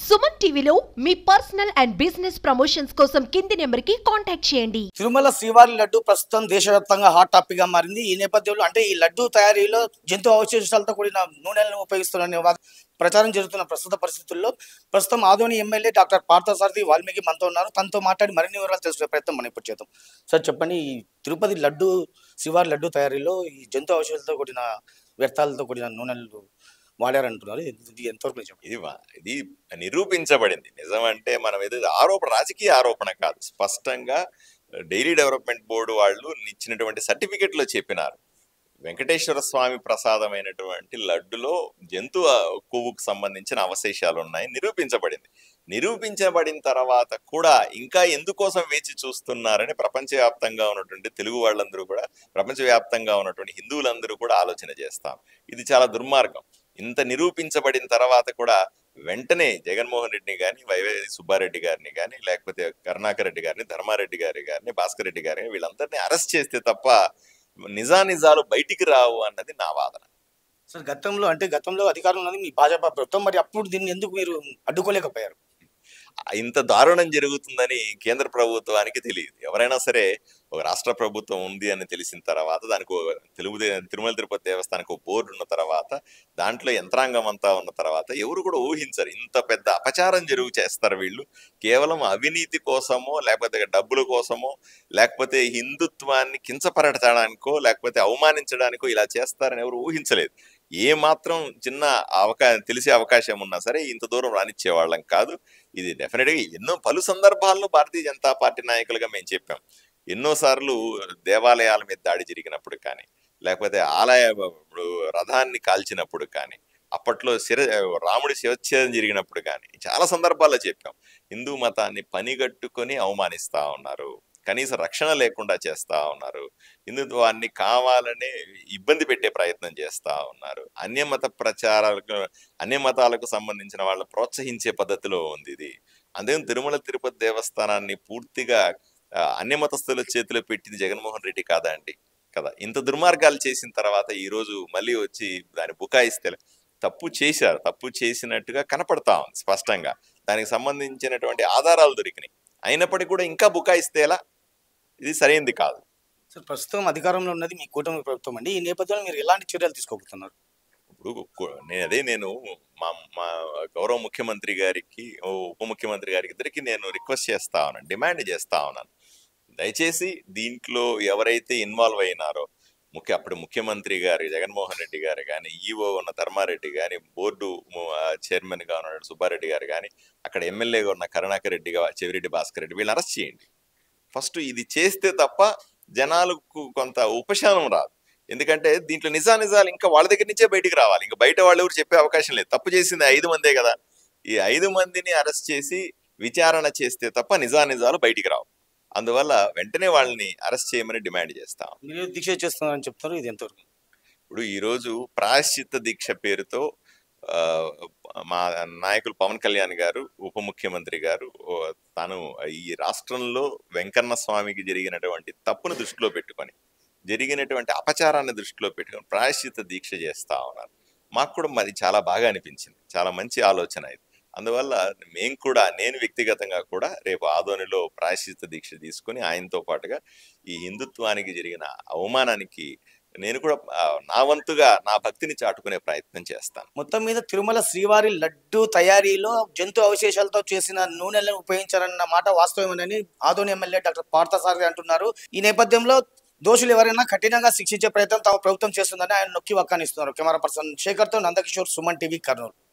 సుమన్ టీవీలో మీ personal and business promotions కోసం కింది నెంబర్కి కాంటాక్ట్ చేయండి. తిరుమల శ్రీవారి లడ్డు ప్రస్తుతం దేశవ్యాప్తంగా హాట్ టాపిక్ గా మారింది. ఈ నేపథ్యంలో అంటే ఈ లడ్డు తయారీలో జంతు అవశేషాలతో కూడిన నూనెలను ఉపయోగిస్తున్న ప్రచారం జరుగుతున్న ప్రస్తుత పరిస్థితుల్లో ప్రస్తుతం ఆదోని ఎమ్మెల్యే డాక్టర్ పార్థసారథి వాల్మీకి మనతో ఉన్నారు. తనతో మాట్లాడి మరిన్ని వివరాలు తెలుసుకునే ప్రయత్నం మనం ఇప్పుడు చేద్దాం. సార్ చెప్పండి, ఈ తిరుపతి లడ్డు శ్రీవారి లడ్డు తయారీలో ఈ జంతు అవశేషాలతో కూడిన వ్యర్థాలతో కూడిన నూనెలు వాడారంటున్నారు. ఇది ఎంతవరకు నిజం? ఇది నిరూపించబడింది. నిజం అంటే మనం ఏదో రాజకీయ ఆరోపణ కాదు, స్పష్టంగా డైలీ డెవలప్మెంట్ బోర్డు వాళ్ళు ఇచ్చినటువంటి సర్టిఫికెట్లో చెప్పినారు. వెంకటేశ్వర స్వామి ప్రసాదమైనటువంటి లడ్డులో జంతు కొవ్వుకు సంబంధించిన అవశేషాలు ఉన్నాయి, నిరూపించబడింది. నిరూపించబడిన తర్వాత కూడా ఇంకా ఎందుకోసం వేచి చూస్తున్నారని ప్రపంచవ్యాప్తంగా ఉన్నటువంటి తెలుగు వాళ్ళందరూ కూడా, ప్రపంచవ్యాప్తంగా ఉన్నటువంటి హిందువులందరూ కూడా ఆలోచన చేస్తాం. ఇది చాలా దుర్మార్గం. ఇంత నిరూపించబడిన తర్వాత కూడా వెంటనే జగన్మోహన్ రెడ్డిని కానీ, వైవై సుబ్బారెడ్డి గారిని కానీ, లేకపోతే కరుణాకర్ రెడ్డి గారిని, ధర్మారెడ్డి గారిని, భాస్కర్ రెడ్డి గారిని, వీళ్ళందరినీ అరెస్ట్ చేస్తే తప్ప నిజానిజాలు బయటికి రావు అన్నది నా వాదన. సార్ గతంలో అధికారంలో ఉన్నది మీ భాజపా ప్రభుత్వం, మరి అప్పుడు దీన్ని ఎందుకు మీరు అడ్డుకోలేకపోయారు? ఇంత దారుణం జరుగుతుందని కేంద్ర ప్రభుత్వానికి తెలియదు. ఎవరైనా సరే ఒక రాష్ట్ర ప్రభుత్వం ఉంది అని తెలిసిన తర్వాత, దానికి తిరుమల తిరుపతి దేవస్థానానికి ఒక బోర్డు ఉన్న తర్వాత, దాంట్లో యంత్రాంగం అంతా ఉన్న తర్వాత ఎవరు కూడా ఊహించరు ఇంత పెద్ద అపచారం చేస్తారు వీళ్ళు. కేవలం అవినీతి కోసమో, లేకపోతే డబ్బుల కోసమో, లేకపోతే హిందుత్వాన్ని కించపరచడానికో, లేకపోతే అవమానించడానికో ఇలా చేస్తారని ఎవరు ఊహించలేదు. ఏ మాత్రం చిన్న తెలిసే అవకాశం ఉన్నా సరే ఇంత దూరం రానిచ్చేవాళ్ళం కాదు. ఇది డెఫినెట్గా పలు సందర్భాల్లో భారతీయ జనతా పార్టీ నాయకులుగా మేము చెప్పాం. ఎన్నోసార్లు దేవాలయాల మీద దాడి జరిగినప్పుడు కానీ, లేకపోతే రథాన్ని కాల్చినప్పుడు కానీ, అప్పట్లో రాముడి శివచ్ఛేదం జరిగినప్పుడు కానీ చాలా సందర్భాల్లో చెప్పాం. హిందూ మతాన్ని పనిగట్టుకొని అవమానిస్తా ఉన్నారు, కనీస రక్షణ లేకుండా చేస్తా ఉన్నారు, హిందుత్వాన్ని కావాలనే ఇబ్బంది పెట్టే ప్రయత్నం చేస్తా ఉన్నారు, అన్య మతాలకు సంబంధించిన వాళ్ళని ప్రోత్సహించే పద్ధతిలో ఉంది ఇది. అందుకని తిరుమల తిరుపతి దేవస్థానాన్ని పూర్తిగా అన్య మతస్థుల చేతిలో పెట్టింది జగన్మోహన్ రెడ్డి కాదా అండి? కదా, ఇంత దుర్మార్గాలు చేసిన తర్వాత ఈ రోజు మళ్ళీ వచ్చి దాన్ని బుకాయిస్తే తప్పు చేశారు, తప్పు చేసినట్టుగా కనపడతా ఉంది స్పష్టంగా. దానికి సంబంధించినటువంటి ఆధారాలు దొరికినాయి, అయినప్పటికీ కూడా ఇంకా బుకాయిస్తే ఎలా? ఇది సరైనది కాదు. సార్ ప్రస్తుతం అధికారంలో ఉన్నది మీ కూటమి ప్రభుత్వం అండి. ఈ నేపథ్యంలో మీరు ఎలాంటి చర్యలు తీసుకోబోతున్నారు? ఇప్పుడు నేను మా గౌరవ ముఖ్యమంత్రి గారికి, ఉప ముఖ్యమంత్రి గారికి ఇద్దరికి నేను రిక్వెస్ట్ చేస్తా ఉన్నాను, డిమాండ్ చేస్తా ఉన్నాను. దయచేసి దీంట్లో ఎవరైతే ఇన్వాల్వ్ అయినారో, అప్పుడు ముఖ్యమంత్రి గారు జగన్మోహన్ రెడ్డి గారు కానీ, ఈఓ ఉన్న ధర్మారెడ్డి కానీ, బోర్డు చైర్మన్ గా ఉన్న సుబ్బారెడ్డి గారు కానీ, అక్కడ ఎమ్మెల్యేగా ఉన్న కరుణాకర్ రెడ్డి, చెవిరెడ్డి భాస్కర్ రెడ్డి, వీళ్ళని అరెస్ట్ చేయండి ఫస్ట్. ఇది చేస్తే తప్ప జనాలకు కొంత ఉపశమనం రాదు. ఎందుకంటే దీంట్లో నిజాలు ఇంకా వాళ్ళ దగ్గర నుంచే బయటికి రావాలి. ఇంకా బయట వాళ్ళు ఎవరు చెప్పే అవకాశం లేదు. తప్పు చేసింది 5 మందే కదా. ఈ 5 మందిని అరెస్ట్ చేసి విచారణ చేస్తే తప్ప నిజాలు బయటికి రావు. అందువల్ల వెంటనే వాళ్ళని అరెస్ట్ చేయమని డిమాండ్ చేస్తాం. మీరు దీక్ష చేస్తున్నారని చెప్తారు, ఇది ఎంతవరకు? ఇప్పుడు ఈరోజు ప్రాయశ్చిత్త దీక్ష పేరుతో మా నాయకులు పవన్ కళ్యాణ్ గారు, ఉప ముఖ్యమంత్రి గారు, తాను ఈ రాష్ట్రంలో వెంకన్న స్వామికి జరిగినటువంటి తప్పును దృష్టిలో పెట్టుకొని, జరిగినటువంటి అపచారాన్ని దృష్టిలో పెట్టుకొని ప్రాయశ్చిత్త దీక్ష చేస్తా ఉన్నారు. మాకు కూడా మరి చాలా బాగా అనిపించింది, చాలా మంచి ఆలోచన ఇది. అందువల్ల నేను వ్యక్తిగతంగా కూడా రేపు ఆదోనిలో ప్రాయశ్చిత్త దీక్ష తీసుకుని ఆయనతో పాటుగా ఈ హిందుత్వానికి జరిగిన అవమానానికి నేను కూడా నా వంతుగా నా భక్తిని చాటుకునే ప్రయత్నం చేస్తాను. మొత్తం మీద తిరుమల శ్రీవారి లడ్డు తయారీలో జంతు అవశేషాలతో చేసిన నూనెలను ఉపయోగించారన్న మాట వాస్తవమేనని ఆదోని ఎమ్మెల్యే డాక్టర్ పార్థసారథి అంటున్నారు. ఈ నేపథ్యంలో దోషులు ఎవరైనా కఠినంగా శిక్షించే ప్రయత్నం తమ ప్రభుత్వం చేస్తుందని ఆయన నొక్కి వక్కానిస్తున్నారు. కెమెరా పర్సన్ శేఖర్తో నందకిషోర్, సుమన్ టీవీ, కర్నూలు.